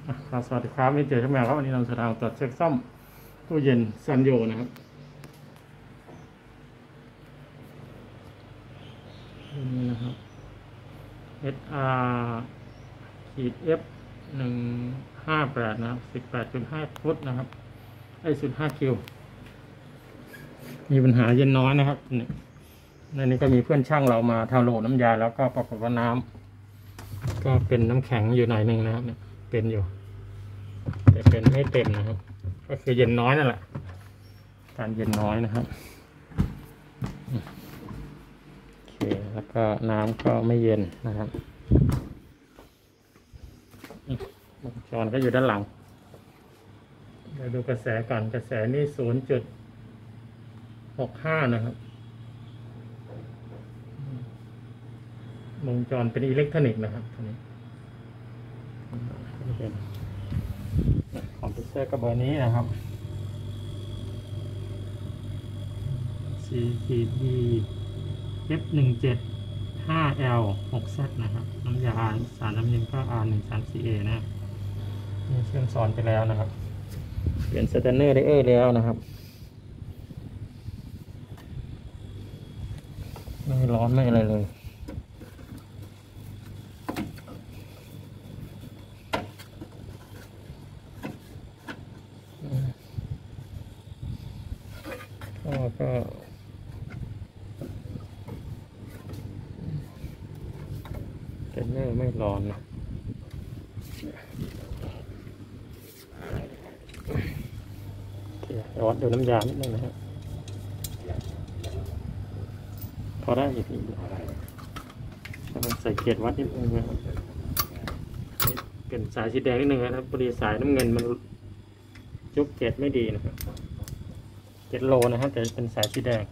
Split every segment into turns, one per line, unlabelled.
ครับสวัสดีครับนี่เจอช่างแมวครับวันนี้เราจะทำตรวจเช็คซ่อมตู้เย็นซันโยนะครับนี่นะครับ SR-F 158นะครับ18.5 ฟุตนะครับ0.5 คิวมีปัญหาเย็นน้อยนะครับในนี้ก็มีเพื่อนช่างเรามาทำโหลดน้ำยาแล้วก็ปรากฏว่าน้ำก็เป็นน้ำแข็งอยู่หน่อยหนึ่งนะครับเนี่ยเป็นอยู่แต่เป็นไม่เต็มนะครับก็คือเย็นน้อยนั่นแหละการเย็นน้อยนะครับโอเคแล้วก็น้ำก็ไม่เย็นนะครับวงจรก็อยู่ด้านหลังเดี๋ยวดูกระแสก่อนกระแสนี่ 0.65 นะครับวงจรเป็นอิเล็กทรอนิกส์นะครับตัวนี้เป็นคอมพิวเตอร์กับเบอร์นี้นะครับ CTD F175L 6Z นะครับน้ำยาสารน้ำเย็นก็ R134A นะครับนี่เชื่อมสอนไปแล้วนะครับเปลี่ยนสแตนเนอร์ไดเออร์แล้วนะครับไม่ร้อนไม่อะไรเลยก็สแตนเนอร์ไม่ร้อนนะวัดดูน้ำยานิดนึงนะครับพอได้อีกทีใส่เกล็ดวัดนิดนึงนะครับเป็นสายสีแดงนิดนึงนะครับพอดีสายน้ำเงินมันยุบเกล็ดไม่ดีนะครับเกล็ดโลนะครับแต่เป็นสายสีแดง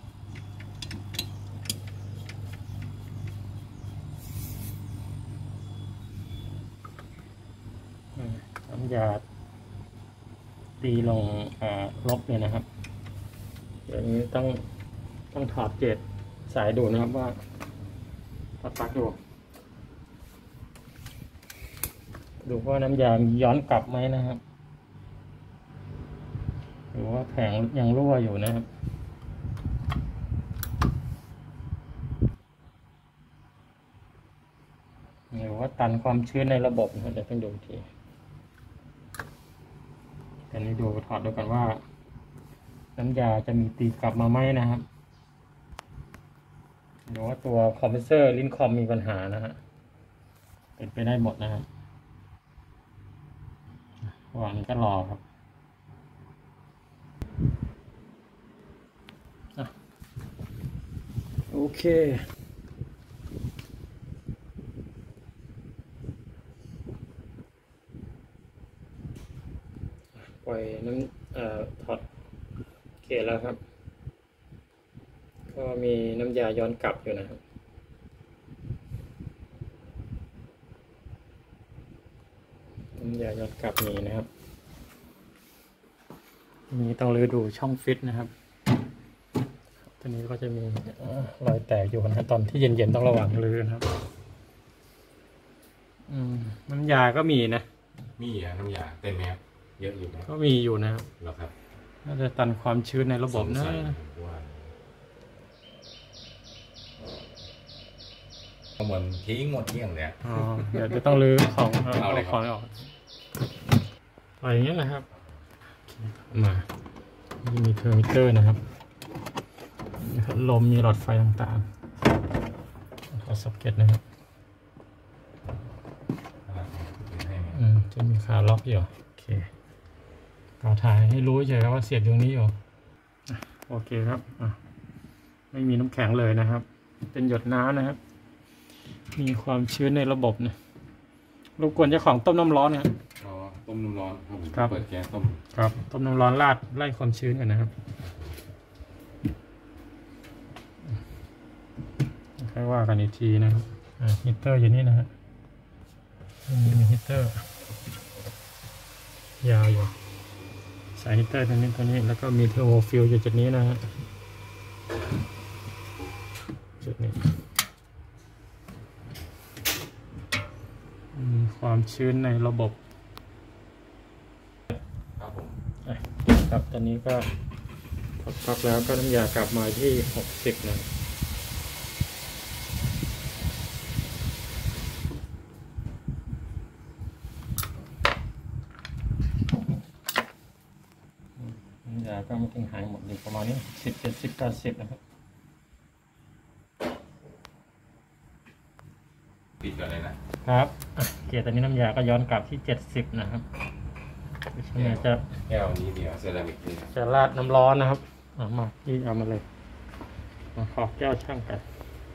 น้ำยาตีลงลบเลยนะครับเดี๋ยวนี้ต้องถอดเกล็ดสายดูนะครับว่าถอดปลั๊กดูว่าน้ำยามีย้อนกลับไหมนะครับหรือว่าแผงยังรั่วอยู่นะครับหรือว่าตันความชื้นในระบบนะเดี๋ยวต้องดูทีอันนี้ดูถอดดูกันว่าน้ำยาจะมีตีกลับมาไหมนะครับหรือว่าตัวคอมเพรสเซอร์ลิ้นคอมมีปัญหานะฮะเป็นไปได้หมดนะครับระหว่างนี้ก็รอครับโอเคปล่อยน้ำถอดโอเคแล้วครับก็มีน้ำยาย้อนกลับอยู่นะครับน้ำยาย้อนกลับมีนะครับมีต้องรื้อดูช่องฟิตนะครับตัวนี้ก็จะมีรอยแตกอยู่นะตอนที่เย็นๆต้องระวังรื้อนะครับน้ำยาก็มีนะ
มีน้ำยาเต็มไหมครับเยอะอยู่นะ
ก็มีอยู่นะครับ
หรอครับ
น่าจะตันความชื้นในระบบนะ
เหมือนทิ้งหมดเที่ยงเลย
เดี๋ยวจะต้องรื้อของเอาของออกอะไรอย่างเงี้ยนะครับมามีเทอร์มิเตอร์นะครับลมมีหลอดไฟต่างๆขอซ็อกเก็ตนะครับจะมีขาล็อกอยู่โอเคเราถ่ายให้รู้เฉยๆว่าเสียบอยู่นี้อยู่โอเคครับไม่มีน้ำแข็งเลยนะครับเป็นหยดน้ำนะครับมีความชื้นในระบบนะรบกวนเจ้าของต้มน้ำร้อนนะครับ
ต้มน้ำร้อนครับเปิดแก๊สต้ม
ครับต้มน้ำร้อนราดไล่ความชื้นกันนะครับค่อยว่ากันอีกทีนะครับฮีตเตอร์อยู่นี่นะฮะมีฮีตเตอร์ยาวอยู่สายฮีตเตอร์ตัวนี้แล้วก็มีเทอร์โมฟิลอยู่จุดนี้นะฮะจุดนี้มีความชื้นในระบบครับตอนนี้ก็พักแล้วก็น้ำยากลับมาที่60นะน้ำยาก็ไม่ต้องหายหมดเลยประมาณนี้10 70 80นะครับ
ปิดก่อนเลยนะครับ
เกียร์ตอนนี้น้ำยาก็ย้อนกลับที่70นะครับเนี่ยจะ
แก้วนี้เดียวเซรามิกนี่
จะราดน้ำร้อนนะครับมาพี่เอามาเลยมาขอแก้วช่างกัน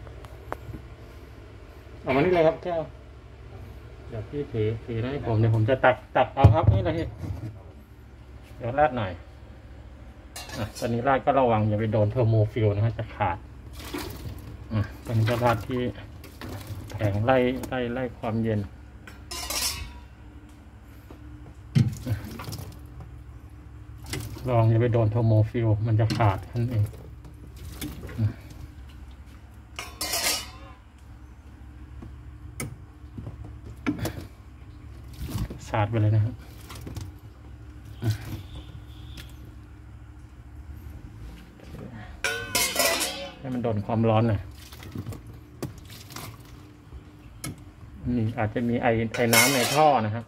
เอามานี่เลยครับแก้วเดี๋ยวพี่ถือให้ผมเดี๋ยวผมจะตักเอาครับนี่เลยเดี๋ยวราดหน่อยตอนนี้ราดก็ระวังอย่าไปโดนเทอร์โมฟิลนะฮะจะขาดตอนนี้ก็ราดที่แผงไล่ความเย็นลองอย่าไปโดนเทอร์โมฟิลมันจะขาดนั่นเองสาดไปเลยนะครับให้มันโดนความร้อนหน่อยนี่อาจจะมีไอน้ำในท่อนะครับ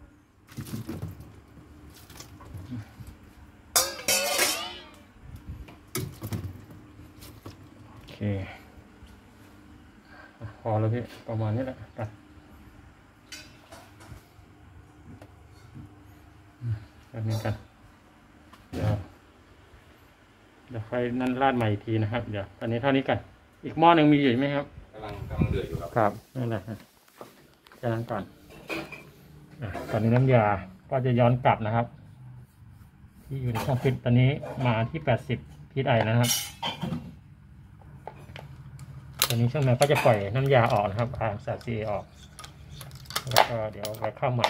โอเคพอแล้วพี่ประมาณนี้แหละไปแบบนี้กันเดี๋ยวค่อยนั่นราดใหม่อีกทีนะครับเดี๋ยวตอนนี้เท่านี้กันอีกหม้อหนึ่งมีอยู่ไหมครับ
กำลังเดือดอยู่
ครับนั่นแหละแค่นั้นก่อนตอนนี้น้ำยาก็จะย้อนกลับนะครับที่อยู่ในช่องฟิตตอนนี้มาที่80 PSIนะครับตอนนี้ช่างแม่ก็จะปล่อยน้ำยาออกนะครับสาร CA ออกแล้วก็เดี๋ยวไว้เข้าใหม่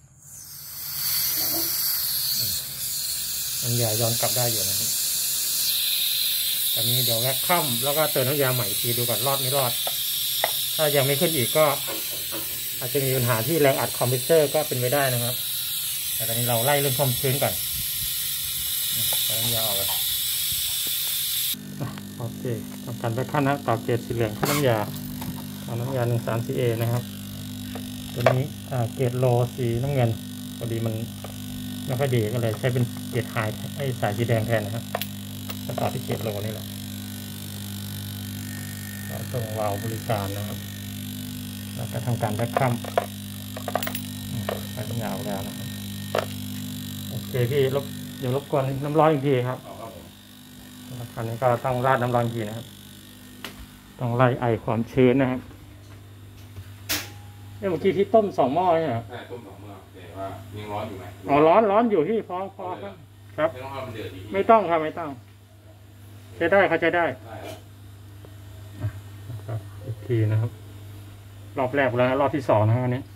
น้ำยาย้อนกลับได้อยู่นะครับตอนนี้เดี๋ยวแว็กค่ำแล้วก็เติมน้ำยาใหม่ทีดูก่อนรอดไม่รอดถ้ายังไม่ขึ้นอีกก็อาจจะมีปัญหาที่แรงอัดคอมเพรสเซอร์ก็เป็นไปได้นะครับแต่ตอนนี้เราไล่เรื่องความชื้นก่อนใส่น้ำยาออกเลยโอเคทำการแว็กค่ำนะต่อเกรดสีเหลืองขึ้นน้ำยาเอาน้ำยา 13CA นะครับตัวนี้เกรดโลสีน้ำเงินพอดีมันไม่ค่อยดีก็เลยใช้เป็นเกรดไฮไอสายสีแดงแทนนะครับก็ต่อที่เกรดโลนี่แหละตรงวาล์วบริการนะครับแล้วก็ทำการแว็กคัมไปยาวแล้วนะครับโอเคพี่เดี๋ยวรบกวนน้ำร้อนอีกทีครับแล้วคราวนี้ก็ต้องราดน้ำร้อนอีกทีนะครับต้องไล่ไอความชื้นนะครับเมื่อกี้ที่ต้ม2 หม้อใช่ไหม
ใช่ต้ม2 หม้อแต่ว่ายังร้อนอยู่ไหม
ร้อนอยู่พี่พอครับ
ไม่ต้องให้มันเดือดดี
ไม่ต้องครับไม่ต้องใช้ได้เขาใช้ได้ครับอีกทีนะครับรอบแรกแล้วรอบที่2นะครับอันนี้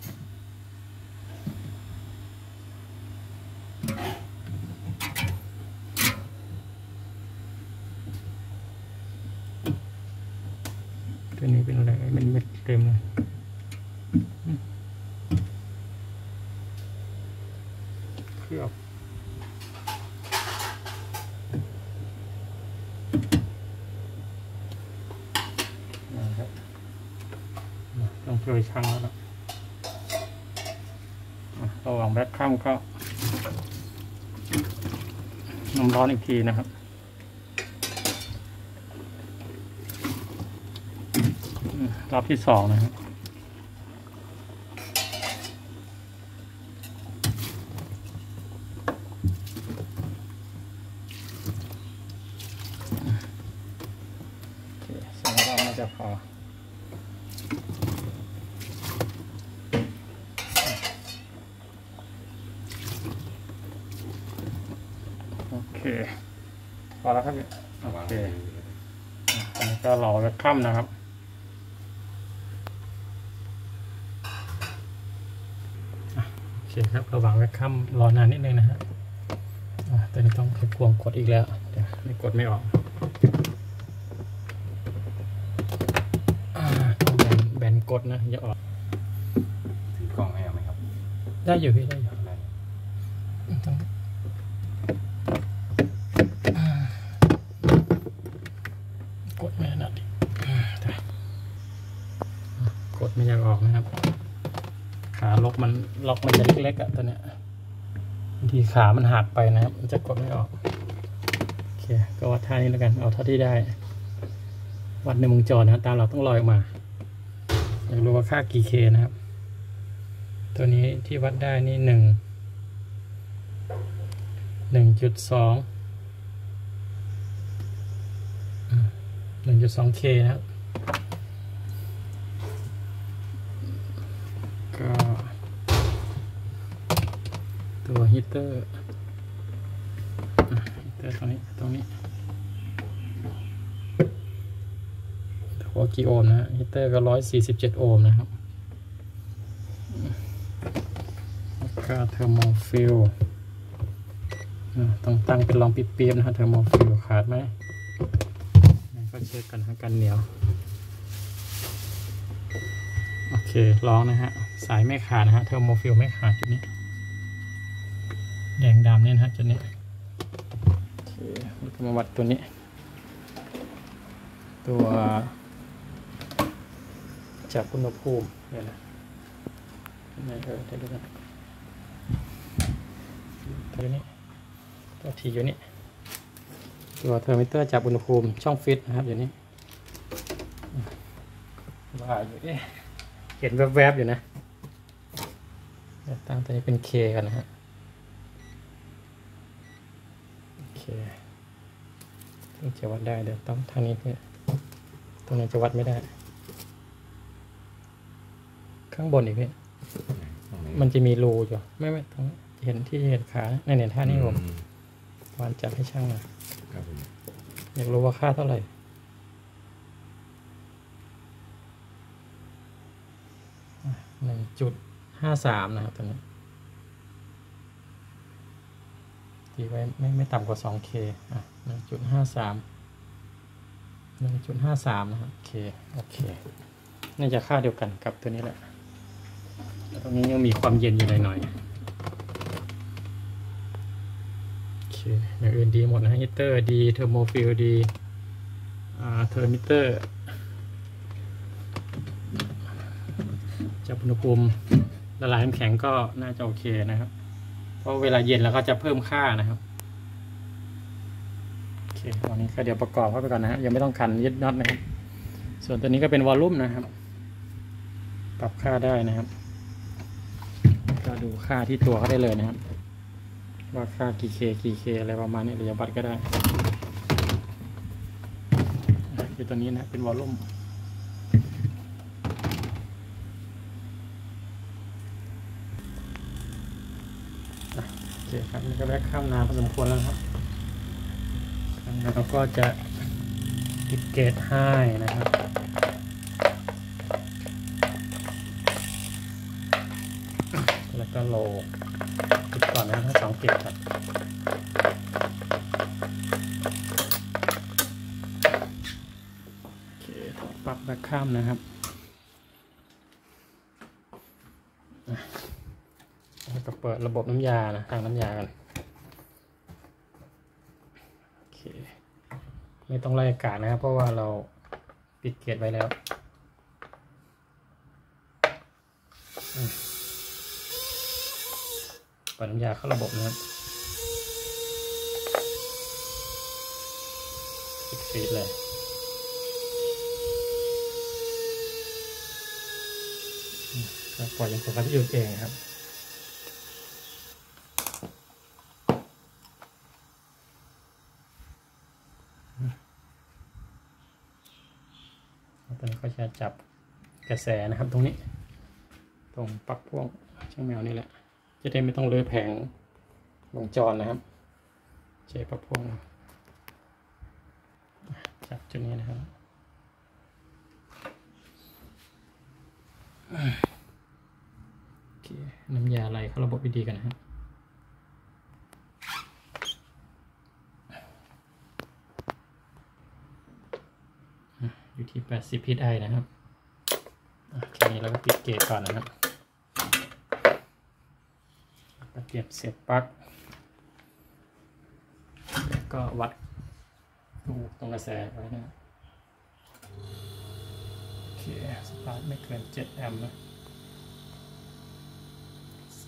ตัวนี้เป็นอะไรมันเม็ดเต็มเลยเคลือบนะครับต้องช่วยช่างแล้วระหว่างแบ็คค่ำก็น้ำร้อนอีกทีนะครับรอบที่2นะครับ2 รอบน่าจะพอโอเคพอแล้วครับโอเคอันนี้ก็รอแว็กคัมนะครับโอเคครับระหว่างแว็กคัมรอนานนิดนึงนะฮะตอนนี้ต้องควงกดอีกแล้วเดี๋ยวไม่กดไม่ออกต้องแบนกดนะอย่าออก
ถือกล้องให้เอาไหมครับ
ได้อยู่พี่ได้อยู่ล็อกมันจะเล็กๆอ่ะตัวเนี้ยบางทีขามันหักไปนะครับมันจะกดไม่ออกโอเคก็วัดท่านี้แล้วกันเอาเท่าที่ได้วัดในวงจรนะตามเราต้องลอยออกมาอยากรู้ว่าค่ากี่เคนะครับตัวนี้ที่วัดได้นี่1.2 1.2K นะครับก็ตัวฮีเตอร์ตรงนี้หัวกี่โอห์มนะฮะฮีเตอร์ก็147โอห์มนะครับก็เทอร์โมฟิลต้องตั้งเป็นลองปี๊บๆนะฮะเทอร์โมฟิลขาดไหมก็เช็คกันฮะกันเหนียวโอเคลองนะฮะสายไม่ขาดนะฮะเทอร์โมฟิลไม่ขาดจุดนี้แดงดำเนี่ยนะฮะจุดนี้โอเคแล้วก็มาวัดตัวนี้ตัวจับอุณหภูมิเนี่ยนะได้ดูกันตัวนี้ตัวทีอยู่นี่ตัวเทอร์โมมิเตอร์จับอุณหภูมิช่องฟิตนะครับอยู่นี้ว่าอยู่เห็นแวบๆอยู่นะตั้งตัวนี้เป็น K กันนะฮะโอเคถึงจะวัดได้เดี๋ยวต้องทางนี้เพื่อตรงนี้จะวัดไม่ได้ข้างบนอีกพี่มันจะมีรูอยู่ไม่ตรงเห็นที่เห็นขาเนี่ยท่านี้ผมวานจับให้ช่างหน่อยอยากรู้ว่าค่าเท่าไหร่1.53นะครับตัวนี้ตีไว้ไม่ต่ำกว่า 2K 1.53นะครับโอเคน่าจะค่าเดียวกันกับตัวนี้แหละแต่ตรงนี้ยังมีความเย็นอยู่หน่อยๆโอเคอย่างอื่นดีหมดนะฮีเตอร์ดีเทอร์โมฟิลดีเทอร์มิเตอร์จับอุณหภูมิละลายน้ำแข็งก็น่าจะโอเคนะครับเพราะเวลาเย็นแล้วก็จะเพิ่มค่านะครับโอเคตอนนี้ก็เดี๋ยวประกอบเข้าไปก่อนนะฮะยังไม่ต้องขันยึดน็อตนะครับส่วนตัวนี้ก็เป็นวอลลุ่มนะครับปรับค่าได้นะครับก็ดูค่าที่ตัวเขาได้เลยนะครับว่าค่ากี่เคอะไรประมาณนี้หรือวัดก็ได้คือตัวนี้นะเป็นวอลลุ่มโอเคครับนี่ก็แวะข้ามน้ำพอสมควรแล้วครับแล้วก็จะติดเกจให้นะครับแล้วก็โลติดก่อนนะครับทั้ง2เกจครับโอเคปรับแบ็คข้ามนะครับแล้วก็เปิดระบบน้ำยานะทางน้ำยากันโอเคไม่ต้องไล่อากาศนะครับเพราะว่าเราปิดเกจไว้แล้วเปิดน้ำยาเข้าระบบนะครับปิดฟีดเลยก็ปล่อยยังคงการที่อยู่เองครับตอนนี้ก็จะจับกระแสนะครับตรงนี้ตรงปลั๊กพ่วงช่างแมวนี่แหละจะได้ไม่ต้องเลื่อยแผงวงจรนะครับใช้ปลั๊กพ่วงจับจุดนี้นะครับโอเคน้ำยาไหลเข้าระบบดีๆกันนะครับอยู่ที่80 psi นะครับแค่นี้เราก็ปิดเกจก่อนนะครับก็เตรียมเสียบปลั๊กแล้วก็วัดดูตรงกระแสไว้นะโอเคสตาร์ทไม่เกิน7 แอมป์นะ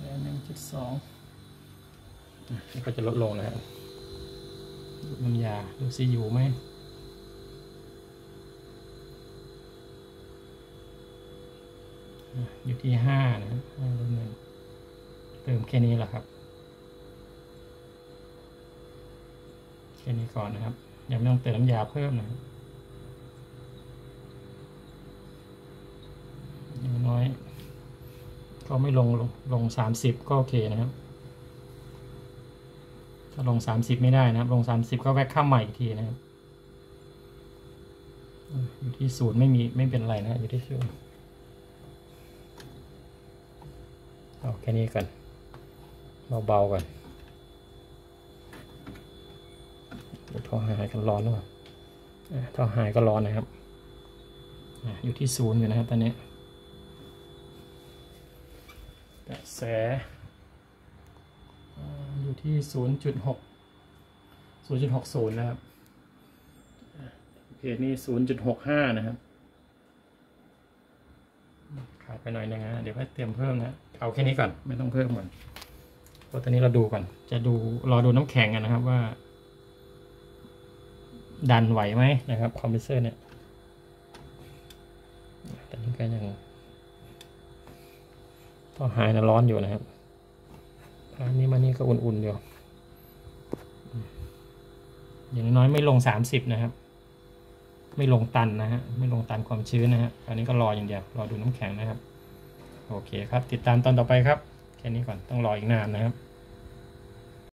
1.2นี่ก็จะลดลงนะครับดูน้ำยาดูซิอยู่ไหมอยู่ที่5นะครับเติมแค่นี้แหละครับแค่นี้ก่อนนะครับยังไม่ต้องเติมน้ำยาเพิ่มนะครับอย่างน้อยก็ไม่ลง30ก็โอเคนะครับถ้าลง30ไม่ได้นะครับลง30ก็แวะข้ามใหม่อีกทีนะครับอยู่ที่0ไม่เป็นไรนะอยู่ที่0เอาแค่นี้ก่อนเบาๆก่อนท่อหายกันร้อนหรือเปล่าท่อหายก็ร้อนนะครับอยู่ที่0อยู่นะครับตอนนี้กระแสอยู่ที่0.60 นะครับเพจนี้0.65 นะครับขาดไปหน่อยนึงนะเดี๋ยวให้เตรียมเพิ่มนะเอาแค่นี้ก่อนไม่ต้องเพิ่มก่อนเพราะตอนนี้เราดูก่อนจะรอดูน้ำแข็งกันนะครับว่าดันไหวไหมนะครับคอมเพรสเซอร์เนี่ยแต่นี่ก็ยังต้องหายนะร้อนอยู่นะครับอันนี้มานี่ก็อุ่นๆอยู่อย่างน้อยไม่ลง30นะครับไม่ลงตันนะฮะไม่ลงตันความชื้นนะฮะอันนี้ก็รออย่างเดียวรอดูน้ำแข็งนะครับโอเคครับติดตามตอนต่อไปครับแค่นี้ก่อนต้องรออีกนานนะครับ